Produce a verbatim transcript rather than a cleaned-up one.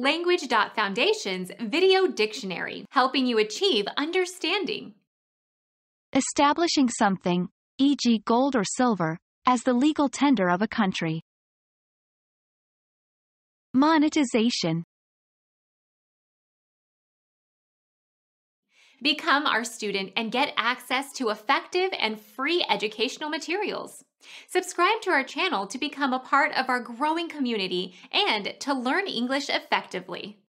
Language.Foundation's Video Dictionary, helping you achieve understanding. Establishing something, for example gold or silver, as the legal tender of a country. Monetization. Become our student and get access to effective and free educational materials. Subscribe to our channel to become a part of our growing community and to learn English effectively.